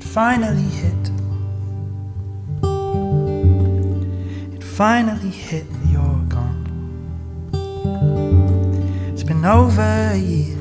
finally hit. It finally hit, you're gone. It's been over a year.